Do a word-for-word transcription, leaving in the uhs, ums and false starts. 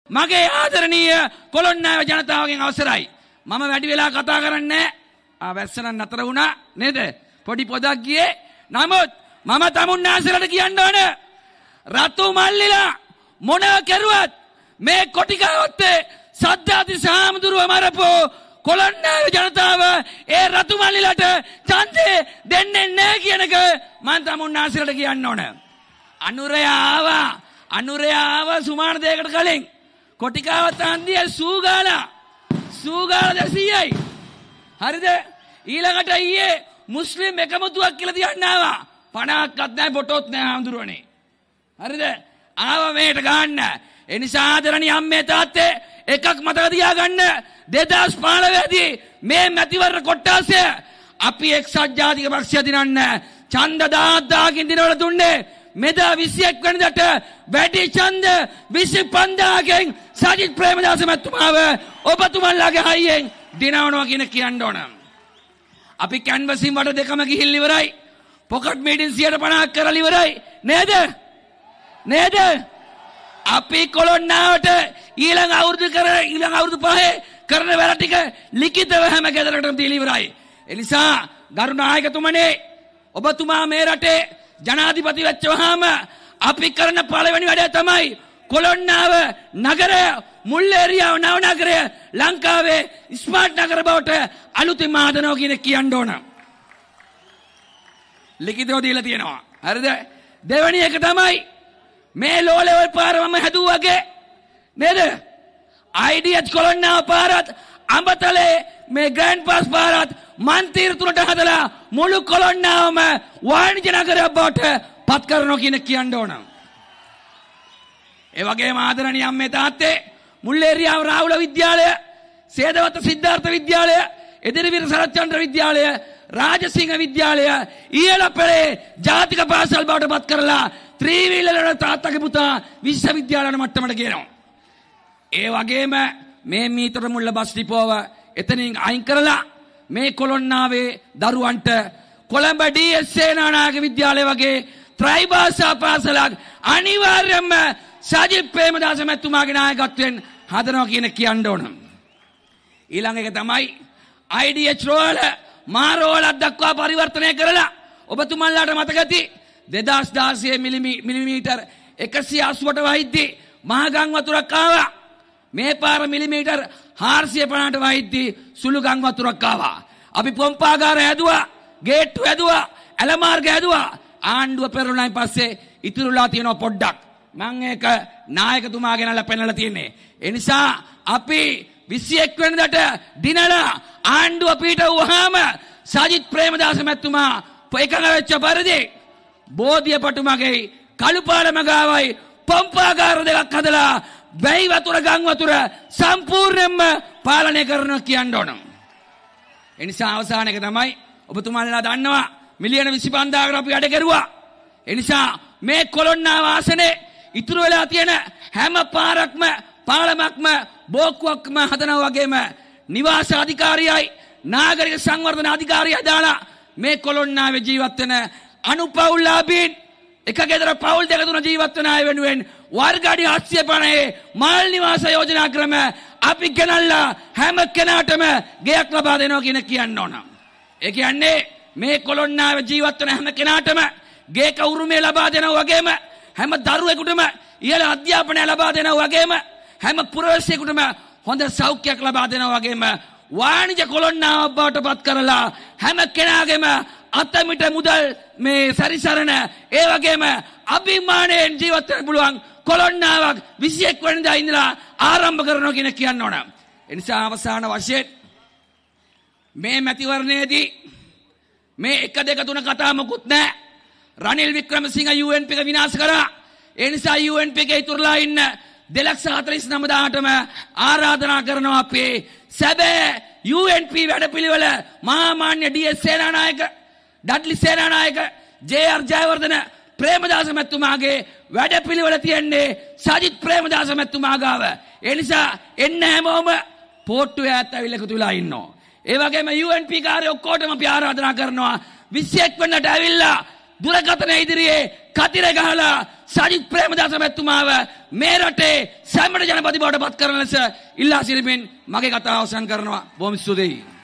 මගේ ආදරණීය කොළොන්නාව ජනතාවගෙන් අවසරයි. මම වැඩි වෙලා කතා කරන්නේ ආ වැස්සන නතර වුණා නේද? පොඩි පොදක් ගියේ. නමුත් මම තමුන්නාසලට කියන්න ඕන රතු මල්ලිලා මොනවා කරුවත් මේ කොටිකාවත්තේ සද්ධාති සාමුදුරුව මරපෝ කොළොන්නාව ජනතාව ඒ රතු මල්ලිලට ඡන්දේ දෙන්නේ නැහැ කියන එක මම තමුන්නාසලට කියන්න ඕන. අනුරය ආවා අනුරය ආවා සුමාන දෙයකට කලින් කොටිකාවත්ත හන්දිය සූගාලා සූගාලා දෙසීයයි. හරිද? ඊළඟට ඊයේ මුස්ලිම් එකමුතුවක් කියලා තියන්න ආවා. පණක්වත් නැහැ පොටොත් නැහැ හඳුරන්නේ. හරිද? ආවා මේකට ගන්න. ඒ නිසා ආදරණීය අම්මේ තාත්තේ එකක් මතක තියාගන්න දෙදාස් පහළොව දී මේ මැතිවරණ කොට්ටාසය අපි එක්සත් ජාතික පක්ෂය දිනන්න ඡන්ද දහදාහකින් දිනවල දුන්නේ. මෙදා විසිඑක් වෙනිදාට වැඩි ඡන්ද විසිපන්දාහකින් සජිත් ප්‍රේමදාස මැතිතුමාව ඔබතුමන්ලාගේ හයියෙන් දිනවනවා කියන කියන්න ඕන. අපි කැන්වසින් වට දෙකම ගිහිල් ඉවරයි. පොකට් මීටින් සියයට පනහක් කරලා ඉවරයි. නේද? නේද? අපි කොළොන්නාවට ඊළඟ අවුරුදු කර ඊළඟ අවුරුදු පහේ කරන වැඩ ටික ලිඛිතව හැම ගෙදරකටම දීලා ඉවරයි. ඒ නිසා ගරු නායකතුමනේ ඔබතුමා මේ රටේ ජනාධිපති වෙච්ච වහාම අපි කරන පළවෙනි වැඩේ තමයි කොළොන්නාව නගරය මුල්ලේරියාව නව නගරය ලංකාවේ ස්මාර්ට් නගර බවට අලුතින් ආදනව කියන කියන්න ඕන. ලිඛිතව දීලා තියෙනවා. හරිද? දෙවෙනි එක තමයි මේ ලෝ ලෙවල් පාර මම හැදුවාගේ නේද? I D H කොළොන්නාව පාරත් අඹතලේ මේ ග්‍රෑන්ඩ් පාස් පාරත් මන්තිර තුනට හදලා මුළු කොළොන්නාවම වාණිජ නගරයක් බවට පත් කරනවා කියන කියන්න ඕන. ඒ වගේම ආදරණීය අම්මේ තාත්තේ මුල්ලේරියාව රාහුල විද්‍යාලය, සේදවත සිද්ධාර්ථ විද්‍යාලය, එදිරිවීර සරච්චන්ද්‍ර විද්‍යාලය, රාජසිංහ විද්‍යාලය ඊළ පෙරේ ජාතික පාසල් බවට පත් කරලා ත්‍රිවිලවල තාත්තගේ පුතා විශ්වවිද්‍යාලන මට්ටමට ගෙනවා. ඒ වගේම මේ මීතර මුල්ල බස් ඩිපෝව එතනින් අයින් කරලා මේ කොළොන්නාවේ දරුවන්ට කොළඹ ඩී එස් සේනානායක විද්‍යාලය වගේ ත්‍රිභාෂා පාසලක් අනිවාර්යයෙන්ම සජිත් ප්‍රේමදාස මැතිතුමාගේ නායකත්වයෙන් හදනවා කියන කියන්න ඕන. ඊළඟ එක තමයි I D H රෝහල මාරෝහලක් දක්වා පරිවර්තනය කරලා ඔබතුමන්ලාට මතක ඇති දෙදාස් දාසය මිලිමීටර් එකසිය අසූවට වහිද්දී මහා ගම් වතුරක් ආවා. මේ පාර මිලිමීටර් හාරසිය පනහට වහිද්දී සුළු ගම් වතුරක් ආවා. අපි පොම්පාගාර හැදුවා, ගේට්ටු හැදුවා, ඇල මාර්ග හැදුවා. ආණ්ඩුව පෙරළුණායින් පස්සේ ඉතුරුලා තියෙනවා පොඩ්ඩක්. මම ඒක නායකතුමා ගෙනල්ලා පෙන්නලා තියෙන්නේ. ඒ නිසා අපි විසිඑක් වෙනිදාට දිනලා ආණ්ඩුව පිටවුවාම සජිත් ප්‍රේමදාස මැතිතුමා එකඟ වෙච්ච පරිදි බෝධිය පටුමගේ කළුපාලම ගාවයි පම්පාගාර දෙකක් හදලා වැයි වතුර ගම් වතුර සම්පූර්ණයෙන්ම පාලනය කරනවා කියන්න ඕන. ඒ නිසා අවසාන එක තමයි ඔබතුමාලා දන්නවා මිලියන විසිපන්දාහකට අපි වැඩ කරුවා. ඒ නිසා මේ කොළොන්නාව ආසනේ ඉතුරු වෙලා තියෙන හැම පාරක්ම පාලමක්ම බෝක්කුවක්ම හදනවා වගේම නිවාස අධිකාරියයි නාගරික සංවර්ධන අධිකාරියයි දාලා මේ කොළොන්නාවේ ජීවත් වෙන අනුපෞල්ලාභීන් එක ගෙදර පවුල් දෙක තුන ජීවත් වෙන අය වෙනුවෙන් වර්ග අඩි හත්සිය පනහේ මාල් නිවාස යෝජනා ක්‍රම අපි ගෙනල්ලා හැම කෙනාටම ගෙයක් ලබා දෙනවා කියන කියන්න ඕන. ඒ කියන්නේ මේ කොළොන්නාවේ ජීවත් වෙන හැම කෙනාටම ගේක උරුමය ලබා දෙනවා වගේම හැම දරුවෙකුටම ඉහළ අධ්‍යාපනය ලබා දෙනවා වගේම හැම පුරවැසියෙකුටම හොඳ සෞඛ්‍යයක් ලබා දෙනවා වගේම වාණිජ කොළොන්නාව බවට පත් කරලා හැම කෙනාගේම අතමිට මුදල් මේ සැරිසරන ඒ වගේම අභිමානයෙන් ජීවත් වෙන්න පුළුවන් කොළොන්නාවක් විසිඑක් වෙනිදා ඉඳලා ආරම්භ කරනවා කියන කියන්න ඕන. ඒ නිසා අවසාන වශයෙන් මේ මැතිවරණයේදී මේ එක දෙක තුන කතා මොකුත් නැහැ. Ranil Wickremesinghe U N P එක විනාශ කරා. ඒ නිසා U N P එකේ ඉතුරුලා ඉන්න දෙලක්ෂ හතළිස් නවය හදාටම ආරාධනා කරනවා අපි සැබෑ U N P වැඩපිළිවෙල මහාමාන්‍ය D S Senanayake, Dudley Senanayake, J R Jayewardene Premadasa මැතිතුමාගේ වැඩපිළිවෙල තියන්නේ සජිත් ප්‍රේමදාස මැතිතුමා ගාව. ඒ නිසා එන්න හැමෝම පෝට්ටුවේ ඈත් ඇවිල්ලා එකතු වෙලා ඉන්නවා. ඒ වගේම U N P කාර්ය ඔක්කොටම අපි ආරාධනා කරනවා විසිඑක් වෙනිදාට ඇවිල්ලා දුරකථන ඉදිරියේ කතිර ගහලා සජිත් ප්‍රේමදාස මැතිතුමාව මේ රටේ සැමට ජනපති බවට පත් කරන ලෙස ඉල්ලා සිටිමින් මගේ කතාව අවසන් කරනවා. බොහොම ස්තුතියි.